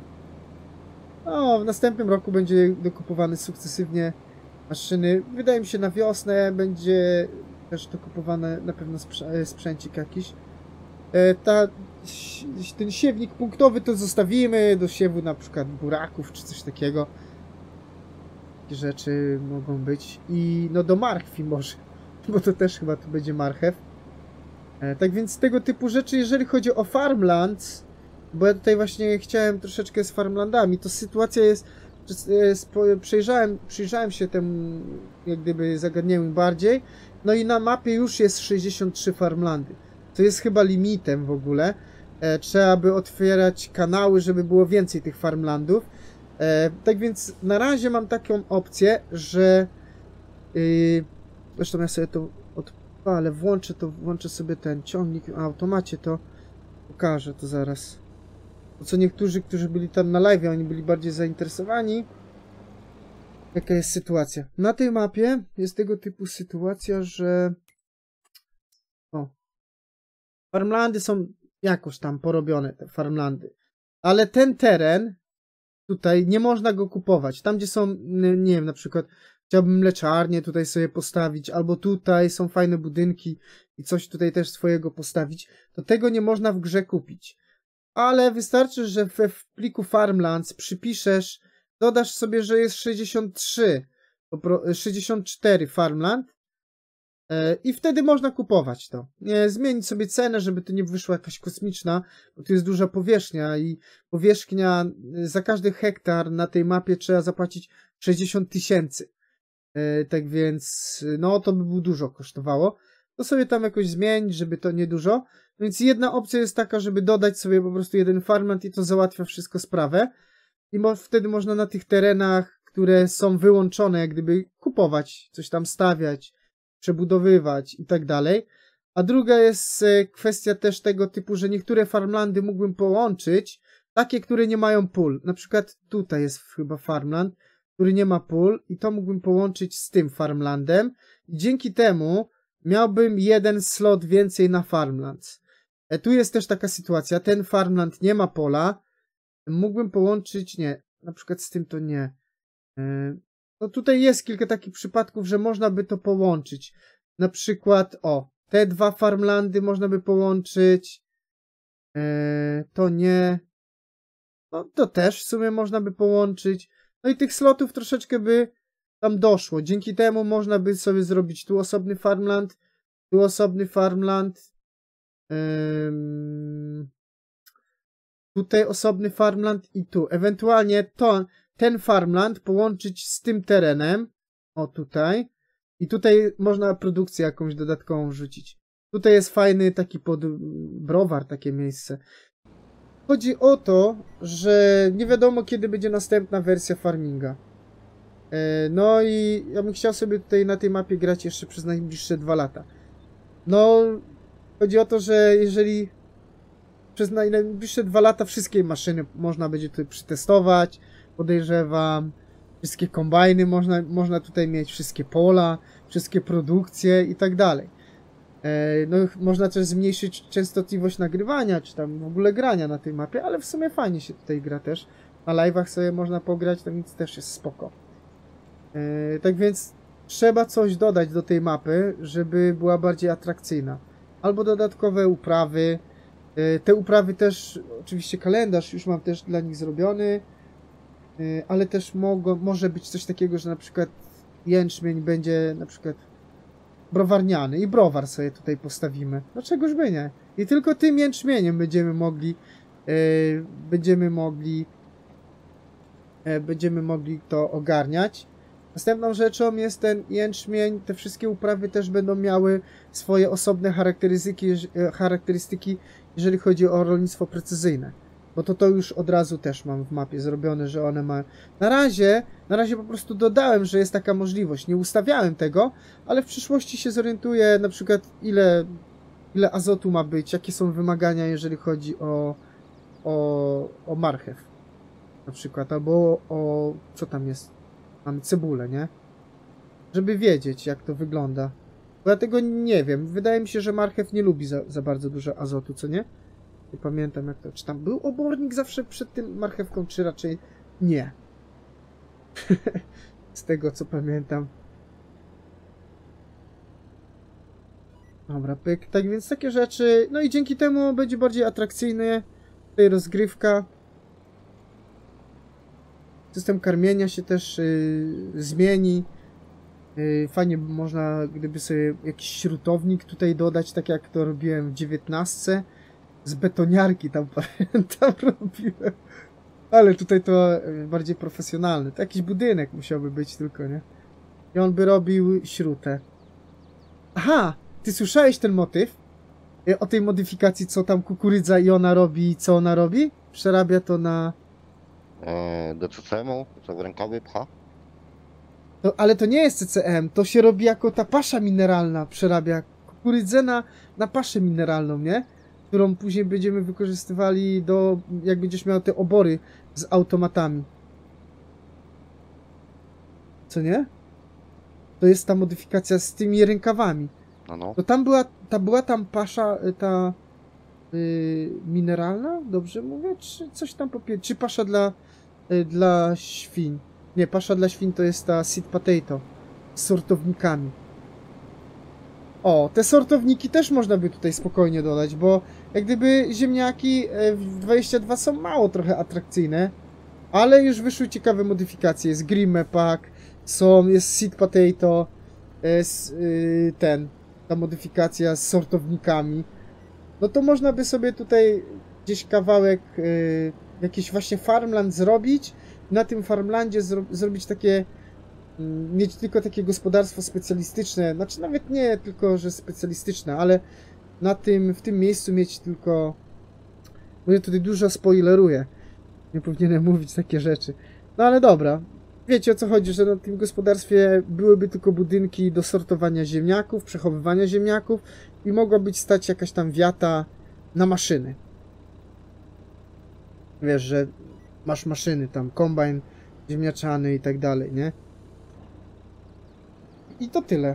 No, w następnym roku będzie dokupowane sukcesywnie maszyny. Wydaje mi się na wiosnę będzie też dokupowane na pewno sprzę sprzęcik jakiś. E, ta, ten siewnik punktowy to zostawimy do siewu na przykład buraków czy coś takiego. Takie rzeczy mogą być. I no do marchwi może, bo to też chyba tu będzie marchew. E, tak więc tego typu rzeczy, jeżeli chodzi o farmlands, bo ja tutaj właśnie chciałem troszeczkę z farmlandami, to sytuacja jest, przejrzałem, przyjrzałem się temu jak gdyby zagadnieniu bardziej, no i na mapie już jest sześćdziesiąt trzy farmlandy. To jest chyba limitem w ogóle. E, trzeba by otwierać kanały, żeby było więcej tych farmlandów. E, tak więc na razie mam taką opcję, że yy, zresztą ja sobie to odpalę, włączę to, włączę sobie ten ciągnik na automacie, to pokażę to zaraz. Bo co niektórzy, którzy byli tam na live, oni byli bardziej zainteresowani. Jaka jest sytuacja? Na tej mapie jest tego typu sytuacja, że o, farmlandy są jakoś tam porobione, te farmlandy. Ale ten teren tutaj nie można go kupować. Tam, gdzie są, nie wiem, na przykład chciałbym mleczarnię tutaj sobie postawić, albo tutaj są fajne budynki i coś tutaj też swojego postawić, to tego nie można w grze kupić. Ale wystarczy, że we w pliku Farmlands przypiszesz, dodasz sobie, że jest sześćdziesiąt trzy, sześćdziesiąt cztery Farmland i wtedy można kupować to. Nie, zmienić sobie cenę, żeby to nie wyszła jakaś kosmiczna, bo tu jest duża powierzchnia i powierzchnia, za każdy hektar na tej mapie trzeba zapłacić sześćdziesiąt tysięcy. Tak więc, no to by było dużo kosztowało. To sobie tam jakoś zmienić, żeby to nie dużo. Więc jedna opcja jest taka, żeby dodać sobie po prostu jeden farmland i to załatwia wszystko sprawę. I mo wtedy można na tych terenach, które są wyłączone, jak gdyby kupować, coś tam stawiać, przebudowywać i tak dalej. A druga jest kwestia też tego typu, że niektóre farmlandy mógłbym połączyć, takie, które nie mają pól. Na przykład tutaj jest chyba farmland, który nie ma pól i to mógłbym połączyć z tym farmlandem. I dzięki temu miałbym jeden slot więcej na farmlands. E, tu jest też taka sytuacja, ten farmland nie ma pola, mógłbym połączyć, nie, na przykład z tym to nie. E, no tutaj jest kilka takich przypadków, że można by to połączyć. Na przykład, o, te dwa farmlandy można by połączyć, e, to nie, no to też w sumie można by połączyć. No i tych slotów troszeczkę by tam doszło. Dzięki temu można by sobie zrobić tu osobny farmland, tu osobny farmland Ym... Tutaj osobny farmland i tu. Ewentualnie to, ten farmland połączyć z tym terenem. O, tutaj. I tutaj można produkcję jakąś dodatkową rzucić. Tutaj jest fajny taki pod browar, takie miejsce. Chodzi o to, że nie wiadomo, kiedy będzie następna wersja farminga. No i ja bym chciał sobie tutaj na tej mapie grać jeszcze przez najbliższe dwa lata. No, chodzi o to, że jeżeli przez najbliższe dwa lata wszystkie maszyny można będzie tutaj przetestować, podejrzewam, wszystkie kombajny można, można tutaj mieć, wszystkie pola, wszystkie produkcje i tak dalej. No, można też zmniejszyć częstotliwość nagrywania, czy tam w ogóle grania na tej mapie, ale w sumie fajnie się tutaj gra też. Na live'ach sobie można pograć, to nic też jest spoko. Tak więc trzeba coś dodać do tej mapy, żeby była bardziej atrakcyjna. Albo dodatkowe uprawy. Te uprawy też, oczywiście kalendarz już mam też dla nich zrobiony, ale też mogą, może być coś takiego, że na przykład jęczmień będzie na przykład browarniany i browar sobie tutaj postawimy. Dlaczegoż by nie? I tylko tym jęczmieniem będziemy mogli yy, będziemy mogli yy, będziemy mogli to ogarniać. Następną rzeczą jest ten jęczmień. Te wszystkie uprawy też będą miały swoje osobne charakterystyki, charakterystyki jeżeli chodzi o rolnictwo precyzyjne. Bo to to już od razu też mam w mapie zrobione, że one mają... Na razie, na razie po prostu dodałem, że jest taka możliwość. Nie ustawiałem tego, ale w przyszłości się zorientuję na przykład ile, ile azotu ma być, jakie są wymagania, jeżeli chodzi o, o, o marchew. Na przykład, albo o... co tam jest? Mamy cebulę, nie? Żeby wiedzieć, jak to wygląda. Bo ja tego nie wiem. Wydaje mi się, że marchew nie lubi za, za bardzo dużo azotu, co nie? Nie pamiętam jak to... Czy tam był obornik zawsze przed tym marchewką, czy raczej nie? Z tego, co pamiętam. Dobra, pyk. Tak więc takie rzeczy... No i dzięki temu będzie bardziej atrakcyjny. Tutaj rozgrywka. System karmienia się też yy, zmieni. Yy, fajnie by można, gdyby sobie jakiś śrutownik tutaj dodać, tak jak to robiłem w dziewiętnastce. Z betoniarki tam pamiętam robiłem. Ale tutaj to bardziej profesjonalne. To jakiś budynek musiałby być tylko, nie? I on by robił śrutę. Aha! Ty słyszałeś ten motyw? O tej modyfikacji, co tam kukurydza i ona robi, co ona robi? Przerabia to na... Eee, do C C M-u, co w rękawie pcha? To, ale to nie jest C C M, to się robi jako ta pasza mineralna, przerabia kukurydzę na, na paszę mineralną, nie? Którą później będziemy wykorzystywali do, jak będziesz miał te obory z automatami. Co nie? To jest ta modyfikacja z tymi rękawami. No, no. To tam była, ta była tam pasza, ta yy, mineralna, dobrze mówię? Czy coś tam popie... Czy pasza dla, yy, dla świń? Nie, pasza dla świń to jest ta seed potato z sortownikami. O, te sortowniki też można by tutaj spokojnie dodać, bo jak gdyby ziemniaki w dwadzieścia dwa są mało trochę atrakcyjne, ale już wyszły ciekawe modyfikacje. Jest Grimme Pack, są, jest Seed Potato, jest yy, ten, ta modyfikacja z sortownikami. No to można by sobie tutaj gdzieś kawałek, yy, jakiś właśnie farmland zrobić, na tym farmlandzie zro zrobić takie, mieć tylko takie gospodarstwo specjalistyczne, znaczy nawet nie tylko, że specjalistyczne, ale na tym, w tym miejscu mieć tylko, bo ja tutaj dużo spoileruję, nie powinienem mówić takie rzeczy, no ale dobra, wiecie o co chodzi, że na tym gospodarstwie byłyby tylko budynki do sortowania ziemniaków, przechowywania ziemniaków i mogła być stać jakaś tam wiata na maszyny. Wiesz, że masz maszyny tam, kombajn ziemniaczany i tak dalej, nie? I to tyle.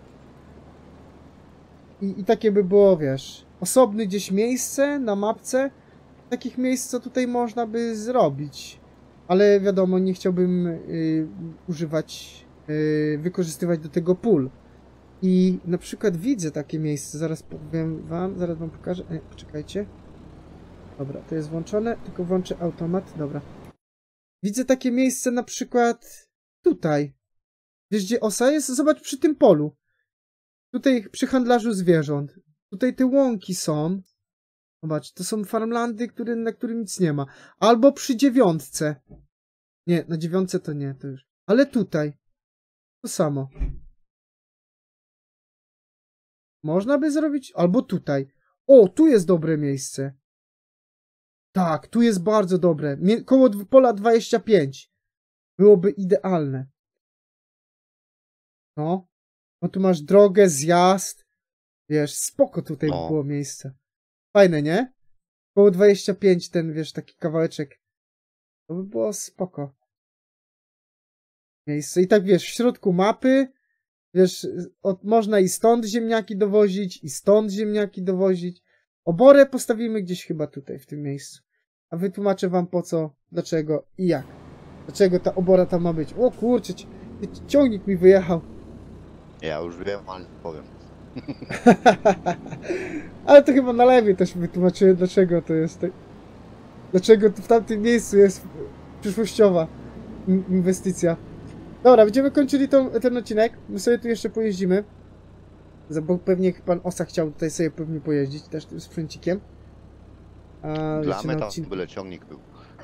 I, I takie by było, wiesz, osobne gdzieś miejsce na mapce. Takich miejsc, co tutaj można by zrobić. Ale wiadomo, nie chciałbym y, używać, y, wykorzystywać do tego pól. I na przykład widzę takie miejsce, zaraz powiem wam, zaraz wam pokażę. E, poczekajcie. Dobra, to jest włączone, tylko włączę automat, dobra. Widzę takie miejsce na przykład tutaj. Wiesz, gdzie osa jest? Zobacz przy tym polu. Tutaj przy handlarzu zwierząt. Tutaj te łąki są. Zobacz, to są farmlandy, które, na którym nic nie ma. Albo przy dziewiątce. Nie, na dziewiątce to nie, to już. Ale tutaj. To samo. Można by zrobić? Albo tutaj. O, tu jest dobre miejsce. Tak, tu jest bardzo dobre. Mie koło pola dwadzieścia pięć. Byłoby idealne. No. No tu masz drogę, zjazd. Wiesz, spoko tutaj No. by było miejsce. Fajne, nie? Koło dwadzieścia pięć ten, wiesz, taki kawałeczek. To by było spoko. Miejsce. I tak, wiesz, w środku mapy, wiesz, od, można i stąd ziemniaki dowozić, i stąd ziemniaki dowozić. Oborę postawimy gdzieś chyba tutaj, w tym miejscu. A wytłumaczę wam po co, dlaczego i jak. Dlaczego ta obora tam ma być. O kurczę, ci- ciągnik mi wyjechał. Ja już wiem, ale nie powiem. Ale to chyba na lewie też wytłumaczyłem, dlaczego to jest. tak- Dlaczego to w tamtym miejscu jest przyszłościowa in- inwestycja. Dobra, będziemy kończyli tą, ten odcinek. My sobie tu jeszcze pojeździmy. Za- Bo pewnie pan Osa chciał tutaj sobie pewnie pojeździć też tym sprzęcikiem. A Dla jeszcze mnie na tam odcinku. byle ciągnik był.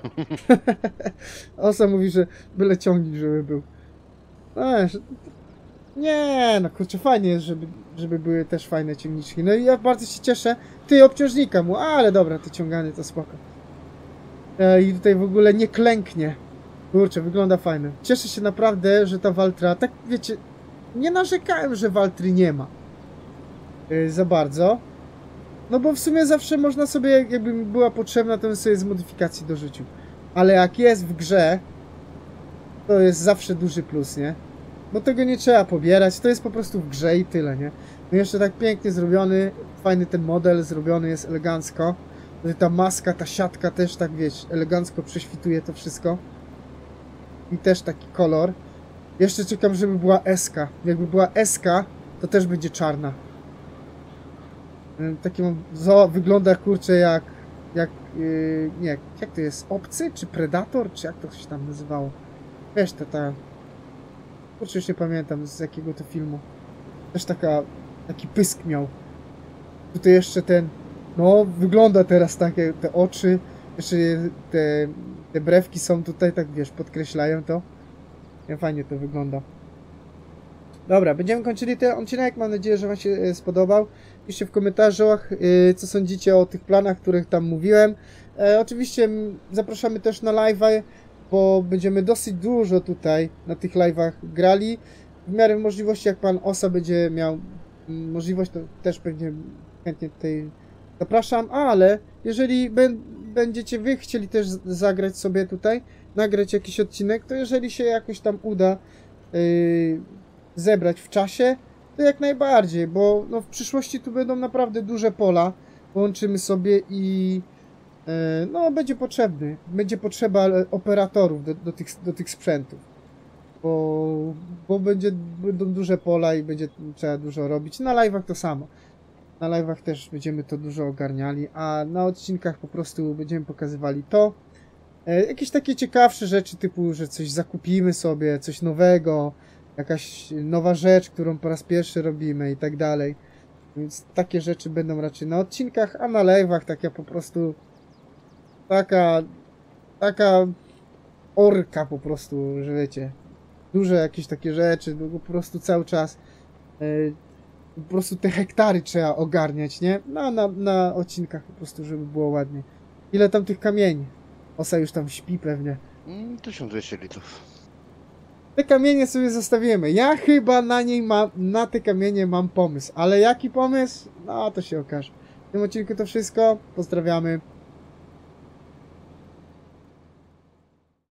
Osa mówi, że byle ciągnik, żeby był. No, że- nie, no kurczę, fajnie jest, żeby, żeby były też fajne ciągniczki. No i ja bardzo się cieszę. Ty, obciążnika mu, ale dobra, to ciąganie to spoko. E, I tutaj w ogóle nie klęknie. Kurczę, wygląda fajnie. Cieszę się naprawdę, że ta Valtra, tak wiecie, nie narzekałem, że Valtry nie ma. E, za bardzo. No bo w sumie zawsze można sobie, jakby mi była potrzebna, to bym sobie z modyfikacji dorzucił. Ale jak jest w grze, to jest zawsze duży plus, nie? Bo tego nie trzeba pobierać, to jest po prostu w grze i tyle, nie? No jeszcze tak pięknie zrobiony, fajny ten model, zrobiony jest elegancko. Ta maska, ta siatka też tak, wiesz, elegancko prześwituje to wszystko. I też taki kolor. Jeszcze czekam, żeby była S-ka. Jakby była S-ka, to też będzie czarna. Ym, Taki mam, zo, wygląda kurczę jak, jak, yy, nie, jak to jest, Obcy, czy Predator, czy jak to się tam nazywało? Wiesz, ta, ta, kurczę, już nie pamiętam z jakiego to filmu. Też taka, taki pysk miał. Tutaj jeszcze ten, no, wygląda teraz takie, te oczy, jeszcze te, te brewki są tutaj, tak wiesz, podkreślają to. Ja, fajnie to wygląda. Dobra, będziemy kończyli ten odcinek, mam nadzieję, że wam się e, spodobał. Piszcie w komentarzach, e, co sądzicie o tych planach, których tam mówiłem. E, oczywiście m, zapraszamy też na live'y, bo będziemy dosyć dużo tutaj na tych live'ach grali. W miarę możliwości, jak pan Osa będzie miał mm, możliwość, to też pewnie chętnie tutaj zapraszam, ale jeżeli bę- będziecie wy chcieli też z- zagrać sobie tutaj, nagrać jakiś odcinek, to jeżeli się jakoś tam uda yy, zebrać w czasie, to jak najbardziej, bo no, w przyszłości tu będą naprawdę duże pola, połączymy sobie i yy, no będzie potrzebny, będzie potrzeba operatorów do, do, tych, do tych sprzętów, bo, bo będzie, będą duże pola i będzie trzeba dużo robić. Na live'ach to samo. Na live'ach też będziemy to dużo ogarniali, a na odcinkach po prostu będziemy pokazywali to. E, jakieś takie ciekawsze rzeczy, typu, że coś zakupimy sobie, coś nowego, jakaś nowa rzecz, którą po raz pierwszy robimy i tak dalej. Więc takie rzeczy będą raczej na odcinkach, a na live'ach taka po prostu taka taka orka po prostu, że wiecie, duże jakieś takie rzeczy, no po prostu cały czas e, po prostu te hektary trzeba ogarniać, nie? No, na, na odcinkach po prostu, żeby było ładnie. Ile tam tych kamieni? Osa już tam śpi pewnie. Mm, tysiąc dwieście litrów. Te kamienie sobie zostawimy. Ja chyba na niej mam, na te kamienie mam pomysł. Ale jaki pomysł? No, to się okaże. W tym odcinku to wszystko. Pozdrawiamy.